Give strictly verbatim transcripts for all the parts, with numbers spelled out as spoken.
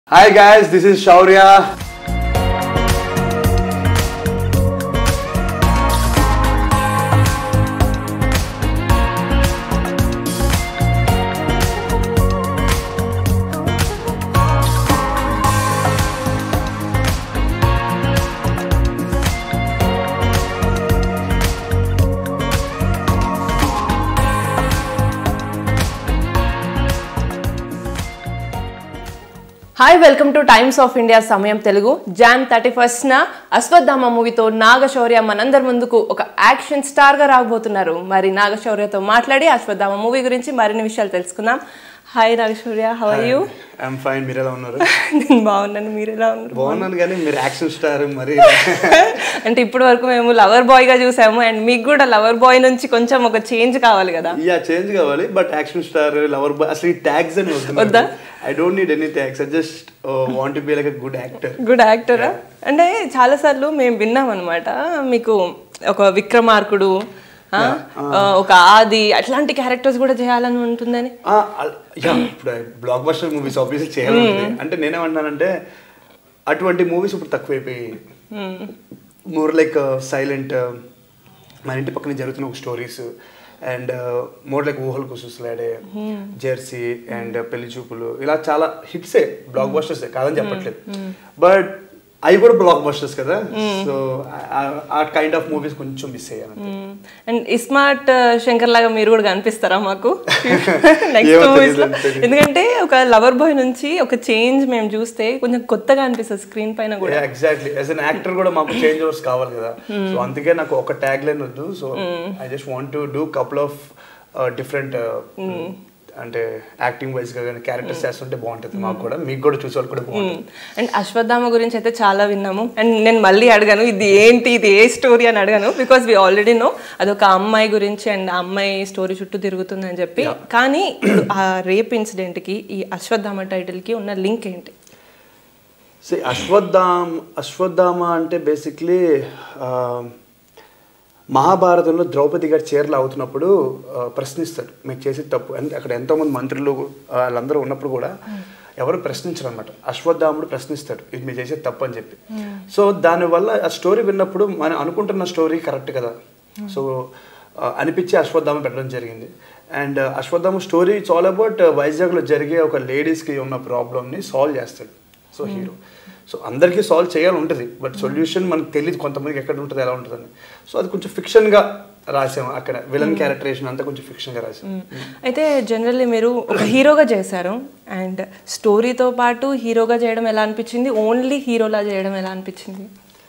Hi guys, this is Shaurya. Hi, welcome to Times of India Samayam Telugu. Jan thirty-first na Aswathama movie to Naga Shaurya manandar munduku oka action star ga raabothunaru. Mari Naga Shaurya tho maatladi Aswathama movie gurinchi marini vishayalu telusukundam. Hi Naga Shaurya, how are you? I'm fine. Meer ela unnaru? Nenu baagunnanu, meer ela unnaru? Baagunnanu gaani meer action star mari ante ippudu varaku memu lover boy ga chusamu and meeku kuda lover boy nunchi koncham oka change kavali kada. Yeah, change kavali, but action star, lover boy asli tags ani vaddu. Odda? I don't need any tags. I just uh, want to be like a good actor. Good actor? Yeah. అంటే చాలా సార్లు మేము విన్నాం అన్నమాట మీకు ఒక విక్రమార్కుడు ఒక ఆది అట్లాంటి క్యారెక్టర్స్ కూడా చేయాలని ఉంటుందని. ఇప్పుడు బ్లాక్ బస్టర్ మూవీస్ ఆబ్వియస్లీ చేయాలంటే అంటే నేనేమన్నానంటే అటువంటి మూవీస్ ఇప్పుడు తక్కువైపోయి మోర్ లైక్ సైలెంట్ మన ఇంటి పక్కన జరుగుతున్న ఒక స్టోరీస్ అండ్ మోర్ లైక్ ఊహలు కుసులాడే జెర్సీ అండ్ పెళ్లి చూపులు ఇలా చాలా హిట్సే బ్లాక్ బస్టర్సే కాదని చెప్పట్లేదు బట్ అవి కూడా బ్లాక్ బస్టర్స్ కదా సో ఆ కైండ్ ఆఫ్ మూవీస్ కొంచెం మిస్ అయ్యాను. అండ్ ఇస్మార్ట్ శంకర్ లాగా మీరు కూడా కనిపిస్తారా మాకు నెక్స్ట్ మూవీస్ లో? ఎందుకంటే ఒక లవర్ బాయ్ నుంచి ఒక చేంజ్ మేము చూస్తే కొంచెం కొత్తగా అనిపిస్తుంది స్క్రీన్ పైన కూడా. ఎగ్జాక్ట్లీ యాజ్ అన్ యాక్టర్ కూడా మాకు చేంజ్ ఓవర్స్ కావాలి కదా సో అందుకే నాకు ఒక ట్యాగ్ లైన్ వద్దు so I just want to do couple of different అంటే యాక్టింగ్ వైజ్ గా క్యారెక్టర్స్ చేస్తుంటే బాగుంటుంది మాకు కూడా మీకు కూడా చూసే కూడా బాగుంటుంది. అండ్ అశ్వత్థామ గురించి అయితే చాలా విన్నాము అండ్ నేను మళ్ళీ అడగాను ఇది ఏంటి ఇది ఏ స్టోరీ అని అడగాను బికాస్ వి ఆల్రెడీ నో అదొక అమ్మాయి గురించి అండ్ ఆ అమ్మాయి స్టోరీ చుట్టూ తిరుగుతుంది అని చెప్పి. కానీ ఆ రేప్ ఇన్సిడెంట్ కి ఈ అశ్వత్థామ టైటిల్ కి ఉన్న లింక్ ఏంటి? సో అశ్వత్థామ అశ్వత్థామ అంటే బేసిక్లీ మహాభారతంలో ద్రౌపది గారు చీరలు అవుతున్నప్పుడు ప్రశ్నిస్తాడు మీకు చేసి తప్పు అంటే అక్కడ ఎంతోమంది మంత్రులు వాళ్ళందరూ ఉన్నప్పుడు కూడా ఎవరు ప్రశ్నించరు అనమాట. అశ్వత్థాముడు ప్రశ్నిస్తాడు ఇది మీరు చేసేది తప్పు అని చెప్పి. సో దానివల్ల ఆ స్టోరీ విన్నప్పుడు మనం అనుకుంటున్న స్టోరీ కరెక్ట్ కదా సో అనిపించి అశ్వత్థామ పెట్టడం జరిగింది. And Ashwatthama story it's all about వైజాగ్లో జరిగే ఒక లేడీస్కి ఉన్న ప్రాబ్లమ్ని సాల్వ్ చేస్తాడు సో హీరో. సో అందరికీ సాల్వ్ చేయాలి ఉంటుంది బట్ సొల్యూషన్ మనకు తెలియదు కొంతమందికి ఎక్కడ ఉంటుంది ఎలా ఉంటుందని. సో అది కొంచెం ఫిక్షన్గా రాసాము అక్కడ విలన్ క్యారెక్టరేషన్ అంతా కొంచెం ఫిక్షన్గా రాసాము. అయితే జనరల్లీ మీరు ఒక హీరోగా చేశారు అండ్ స్టోరీతో పాటు హీరోగా చేయడం ఎలా అనిపించింది, ఓన్లీ హీరోలా చేయడం ఎలా అనిపించింది?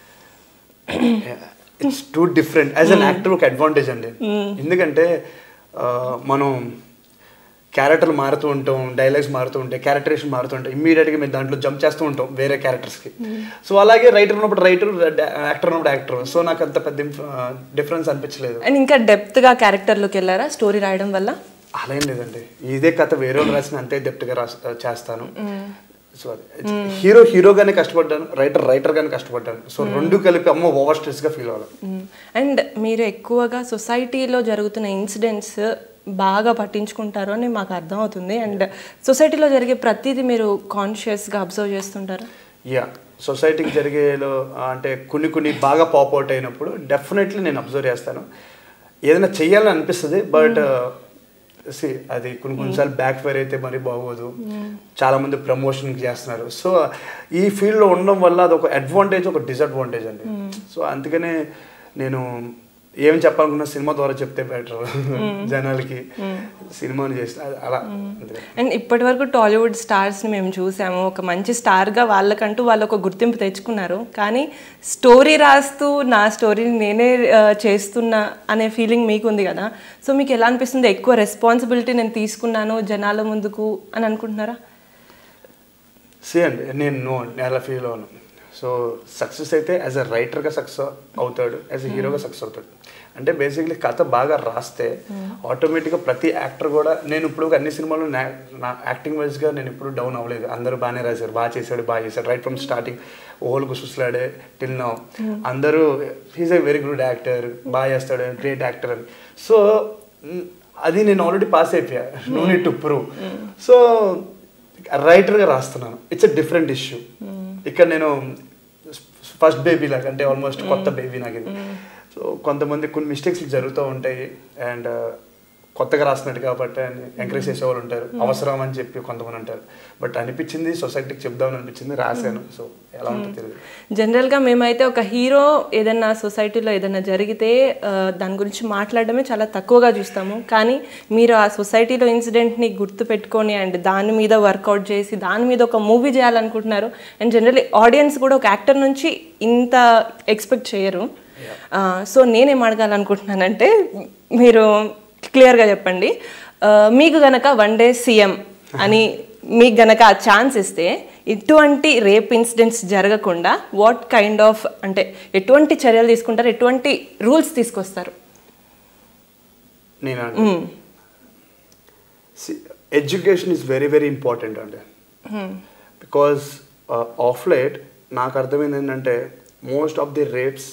It's too different. As an actor ఒక అడ్వాంటేజ్ అండి ఎందుకంటే మనం క్యారెక్టర్లు మారుతూ ఉంటాం డైలాగ్స్ మారుతూ ఉంటాయి క్యారెక్టరేషన్ మారుతూ ఉంటాయి ఇమ్మీడియట్గా మేము దాంట్లో జంప్ చేస్తూ ఉంటాం వేరే క్యారెక్టర్స్కి. సో అలాగే రైటర్ ఉన్నప్పుడు రైటర్ యాక్టర్ ఉన్నప్పుడు యాక్టర్ సో నాకు అంత పెద్ద డిఫరెన్స్ అనిపించలేదు. అండ్ ఇంకా డెప్త్గా క్యారెక్టర్లోకి వెళ్ళారా స్టోరీ రాయడం వల్ల? అలా ఏం లేదండి ఇదే కథ వేరే వాళ్ళు రాసిన అంతే డెప్త్గా రా చేస్తాను. సో అది హీరో హీరోగానే కష్టపడ్డాను రైటర్ రైటర్గానే కష్టపడ్డాను సో రెండు కలిపి అమ్మ ఓవర్ స్ట్రెస్గా ఫీల్ అవ్వాలి. అండ్ మీరు ఎక్కువగా సొసైటీలో జరుగుతున్న ఇన్సిడెంట్స్ బాగా పట్టించుకుంటారు అని మాకు అర్థమవుతుంది అండ్ సొసైటీలో జరిగే ప్రతిదీ మీరు కాన్షియస్గా అబ్జర్వ్ చేస్తుంటారు. యా సొసైటీకి జరిగేలో అంటే కొన్ని కొన్ని బాగా పాప్అవుట్ అయినప్పుడు డెఫినెట్లీ నేను అబ్జర్వ్ చేస్తాను ఏదైనా చెయ్యాలని అనిపిస్తుంది బట్ సి అది కొన్ని కొన్నిసార్లు బ్యాక్ ఫైర్ అయితే మరీ బాగోదు. చాలామంది ప్రమోషన్కి చేస్తున్నారు సో ఈ ఫీల్డ్లో ఉండడం వల్ల అది ఒక అడ్వాంటేజ్ ఒక డిసడ్వాంటేజ్ అండి. సో అందుకనే నేను ఏం చెప్పాలనుకున్నా సినిమా ద్వారా చెప్తే బెటర్ జనాలకి సినిమాని చేస్తే అలా. అండ్ ఇప్పటి వరకు టాలీవుడ్ స్టార్స్ని మేము చూసాము ఒక మంచి స్టార్గా వాళ్ళకంటూ వాళ్ళు ఒక గుర్తింపు తెచ్చుకున్నారు కానీ స్టోరీ రాస్తూ నా స్టోరీని నేనే చేస్తున్నా అనే ఫీలింగ్ మీకు ఉంది కదా సో మీకు ఎలా అనిపిస్తుంది ఎక్కువ రెస్పాన్సిబిలిటీ నేను తీసుకున్నాను జనాల ముందుకు అని అనుకుంటున్నారా? సే అండి నేను నో అలా ఫీల్ అవును. సో సక్సెస్ అయితే యాజ్ అ రైటర్గా సక్సెస్ అవుతాడు యాజ్ అ హీరోగా సక్సెస్ అవుతాడు అంటే బేసిక్లీ కథ బాగా రాస్తే ఆటోమేటిక్గా ప్రతి యాక్టర్ కూడా నేను ఇప్పుడు అన్ని సినిమాలు నా నా యాక్టింగ్ వైజ్గా నేను ఇప్పుడు డౌన్ అవ్వలేదు అందరూ బాగానే రాశారు బాగా చేశాడు బాగా చేశాడు రైట్ ఫ్రమ్ స్టార్టింగ్ ఓల్ కుసులాడే టిల్ నౌ అందరూ he's a very good actor బాగా చేస్తాడు గ్రేట్ యాక్టర్ అని. సో అది నేను ఆల్రెడీ పాస్ అయిపోయా no need to prove. So రైటర్గా రాస్తున్నాను. It's a different issue. ఇక్కడ నేను ఫస్ట్ బేబీ లాగా, అంటే ఆల్మోస్ట్ కొత్త బేబీ నాకు ఇది. సో కొంతమంది కొన్ని మిస్టేక్స్ జరుగుతూ ఉంటాయి, అండ్ కొత్తగా రాస్తున్నట్టు కాబట్టి అని ఎంకరేజ్ చేసేవాళ్ళు ఉంటారు, అవసరం అని చెప్పి కొంతమంది ఉంటారు. బట్ అనిపించింది సొసైటీకి చెప్దామని అనిపించింది, రాశాను. సో ఎలా ఉంటుంది తెలియదు. జనరల్గా మేమైతే ఒక హీరో ఏదైనా సొసైటీలో ఏదైనా జరిగితే దాని గురించి మాట్లాడడమే చాలా తక్కువగా చూస్తాము. కానీ మీరు ఆ సొసైటీలో ఇన్సిడెంట్ని గుర్తు పెట్టుకొని అండ్ దాని మీద వర్కౌట్ చేసి దాని మీద ఒక మూవీ చేయాలనుకుంటున్నారు. అండ్ జనరల్లీ ఆడియన్స్ కూడా ఒక యాక్టర్ నుంచి ఇంత ఎక్స్పెక్ట్ చేయరు. సో నేనేం అడగాలనుకుంటున్నానంటే, మీరు క్లియర్గా చెప్పండి, మీకు గనక వన్ డే సీఎం అని మీకు గనక ఆ ఛాన్స్ ఇస్తే ఇటువంటి రేప్ ఇన్సిడెంట్స్ జరగకుండా వాట్ కైండ్ ఆఫ్, అంటే ఎటువంటి చర్యలు తీసుకుంటారు, ఎటువంటి రూల్స్ తీసుకొస్తారు? నేను education is very very important అండి. బికాజ్ ఆఫ్ లేట్ నాకు అర్థమైంది ఏంటంటే, మోస్ట్ ఆఫ్ ది రేప్స్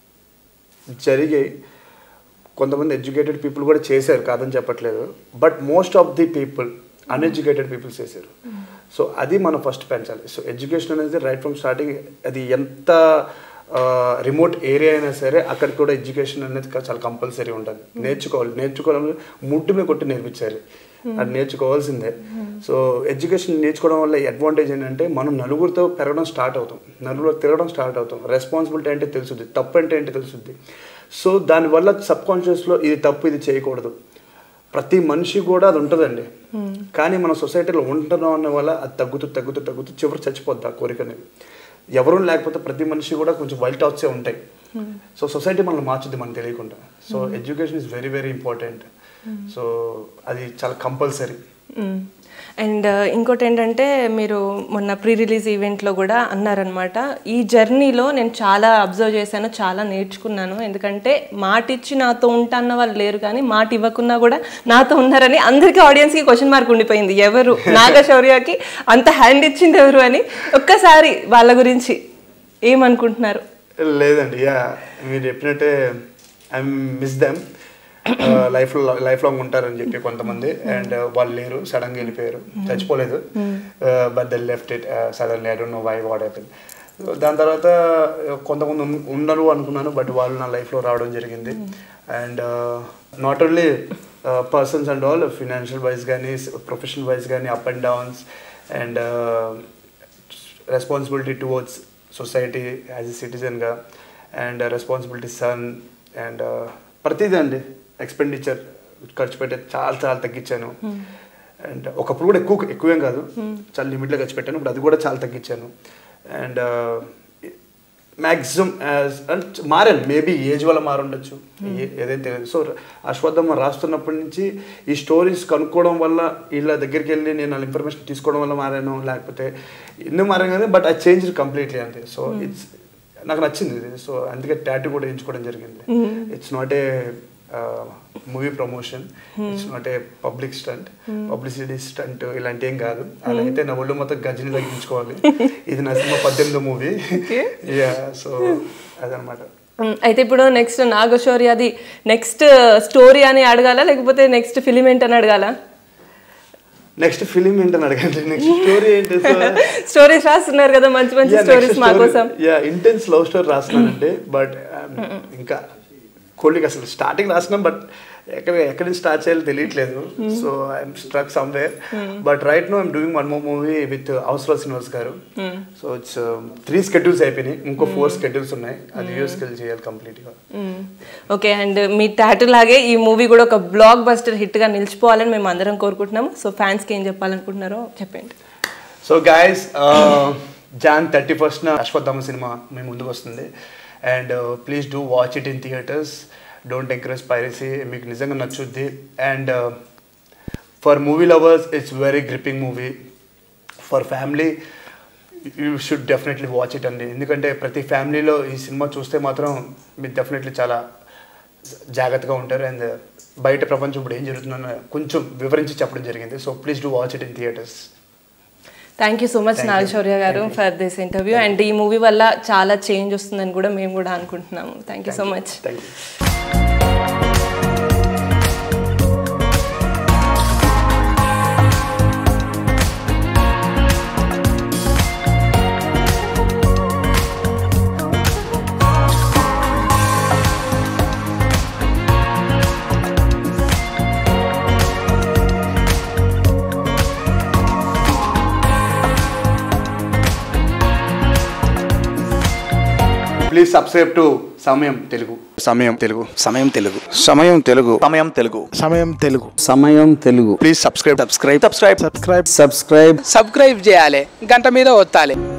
జరిగాయి. కొంతమంది ఎడ్యుకేటెడ్ పీపుల్ కూడా చేశారు, కాదని చెప్పట్లేదు. But most of the people uneducated people చేశారు. సో అది మనం ఫస్ట్ పెంచాలి. సో ఎడ్యుకేషన్ అనేది రైట్ ఫ్రమ్ స్టార్టింగ్, అది ఎంత రిమోట్ ఏరియా అయినా సరే అక్కడ కూడా ఎడ్యుకేషన్ అనేది చాలా కంపల్సరీ ఉంటుంది. నేర్చుకోవాలి, నేర్చుకోవాలని ముట్టు మీద కొట్టి నేర్పించాలి, అది నేర్చుకోవాల్సిందే. సో ఎడ్యుకేషన్ నేర్చుకోవడం వల్ల అడ్వాంటేజ్ ఏంటంటే, మనం నలుగురితో పెరగడం స్టార్ట్ అవుతాం, నలుగురితో తిరగడం స్టార్ట్ అవుతాం, రెస్పాన్సిబిలిటీ అంటే తెలుసుద్ది, తప్పు అంటే ఏంటి తెలుసుద్ది. సో దానివల్ల సబ్ కాన్షియస్లో ఇది తప్పు, ఇది చేయకూడదు, ప్రతి మనిషి కూడా అది ఉంటుందండి. కానీ మన సొసైటీలో ఉంటున్నాం అన్న వల్ల అది తగ్గుతూ తగ్గుతూ తగ్గుతూ చివరి చచ్చిపోద్ది ఆ కోరిక అనేది. ఎవరూ లేకపోతే ప్రతి మనిషి కూడా కొంచెం వైల్డ్ థాట్సే ఉంటాయి. సో సొసైటీ మనల్ని మార్చుద్ది మనకు తెలియకుండా. So education is very very important. So అది చాలా కంపల్సరీ. అండ్ ఇంకోటి ఏంటంటే, మీరు మొన్న ప్రీ రిలీజ్ ఈవెంట్లో కూడా అన్నారనమాట, ఈ జర్నీలో నేను చాలా అబ్జర్వ్ చేశాను, చాలా నేర్చుకున్నాను. ఎందుకంటే మాట ఇచ్చి నాతో ఉంటాన్న వాళ్ళు లేరు, కానీ మాట ఇవ్వకున్నా కూడా నాతో ఉన్నారని అందరికీ ఆడియన్స్కి క్వశ్చన్ మార్క్ ఉండిపోయింది, ఎవరు నాగ శౌర్యకి అంత హ్యాండ్ ఇచ్చింది ఎవరు అని. ఒక్కసారి వాళ్ళ గురించి ఏమనుకుంటున్నారు? లేదండి, యా మీరు చెప్పినట్టే I miss them. Life life long ఉంటారని చెప్పి కొంతమంది, అండ్ వాళ్ళు లేరు, సడన్గా వెళ్ళిపోయారు, చచ్చిపోలేదు. But they left it suddenly, I don't know why what happen. దాని తర్వాత కొంతమంది ఉండరు అనుకున్నాను, బట్ వాళ్ళు నా లైఫ్లో రావడం జరిగింది. And not only persons and all, financial wise కానీ ప్రొఫెషనల్ వైజ్ కానీ up and downs, and responsibility towards society as a సిటిజన్గా, అండ్ రెస్పాన్సిబిలిటీ సన్, అండ్ ప్రతిదీ అండి. ఎక్స్పెండిచర్ ఖర్చు పెట్టేది చాలా చాలా తగ్గించాను. అండ్ ఒకప్పుడు కూడా ఎక్కువ ఎక్కువేం కాదు, చాలా లిమిట్లో ఖర్చు పెట్టాను. ఇప్పుడు అది కూడా చాలా తగ్గించాను. అండ్ మ్యాక్సిమం యాజ్ అండ్ మారాను, మేబీ ఏజ్ వల్ల మారుండొచ్చు, ఏదైతే తెలియదు. సో అశ్వత్థామ రాస్తున్నప్పటి నుంచి ఈ స్టోరీస్ కనుక్కోవడం వల్ల, వీళ్ళ దగ్గరికి వెళ్ళి నేను వాళ్ళ ఇన్ఫర్మేషన్ తీసుకోవడం వల్ల మారాను, లేకపోతే ఎన్నో మారాను కానీ, బట్ ఐ చేంజ్ కంప్లీట్లీ అంతే. సో ఇట్స్ నాకు నచ్చింది ఇది. సో అందుకే టాటూ కూడా ఎంచుకోవడం జరిగింది. It's not a movie promotion, it's not a public stunt, publicity stunt ఇలాంటి ఏం కాదు. అలా అయితే నా ఒళ్ళు మొత్తం గజని తగ్గించుకోవాలి. ఇది నా సినిమా పద్దెనిమిదో మూవీ. యా, సో అదనమాట. అయితే ఇప్పుడు నెక్స్ట్ నాగ శౌర్యది నెక్స్ట్ స్టోరీ అని అడగాల, లేకపోతే నెక్స్ట్ ఫిలిం ఏంటని అడగాల? నెక్స్ట్ ఫిలిం ఏంటని అడగండి. నెక్స్ట్ స్టోరీ ఏంటి? స్టోరీస్ రాస్తున్నారు కదా, మంచి మంచి స్టోరీస్ మా కోసం. యా, ఇంటెన్స్ లవ్ స్టోరీ రాస్తున్నానంటే, బట్ ఇంకా కోళ్ళకి అసలు స్టార్టింగ్ రాసినాం, బట్ ఎక్కడ ఎక్కడి నుంచి స్టార్ట్ చేయాలో తెలియట్లేదు. So I'm struck somewhere. But right now I'm doing one more movie with Avasarala Srinivas గారు. సో ఇట్స్ త్రీ స్కెడ్యూల్స్ అయిపోయినాయి, ఇంకో ఫోర్ స్కెడ్యూల్స్ ఉన్నాయి, అది యూఎస్కి వెళ్ళి చేయాలి కంప్లీట్గా. ఓకే, అండ్ మీ టాటూ లాగే ఈ మూవీ కూడా ఒక బ్లాక్ బస్టర్ హిట్గా నిలిచిపోవాలని మేము అందరం కోరుకుంటున్నాము. సో ఫ్యాన్స్కి ఏం చెప్పాలనుకుంటున్నారో చెప్పండి. సో గైస్, జాన్ థర్టీ ఫస్ట్న అశ్వత్థామ సినిమా మీ ముందుకు వస్తుంది. And please do watch it in theatres. Don't encourage piracy, మీకు నిజంగా నచ్చుద్ది. And for movie lovers it's very gripping movie. For family you should definitely watch it అండి. ఎందుకంటే ప్రతి ఫ్యామిలీలో ఈ సినిమా చూస్తే మాత్రం మీరు డెఫినెట్లీ చాలా జాగ్రత్తగా ఉంటారు. అండ్ బయట ప్రపంచం ఇప్పుడు ఏం జరుగుతుందో కొంచెం వివరించి చెప్పడం జరిగింది. So please do watch it in theatres. Thank you so much Naga Shaurya garu for this interview. And ఈ మూవీ వల్ల చాలా చేంజ్ వస్తుందని కూడా మేము కూడా అనుకుంటున్నాము. Thank you so much. Please subscribe to Samayam Telugu. Samayam Telugu Samayam Telugu Samayam Telugu Samayam Telugu Samayam Telugu Samayam Telugu. Please subscribe subscribe subscribe subscribe subscribe subscribe చేయాలి, గంట మీద ఒత్తాలి.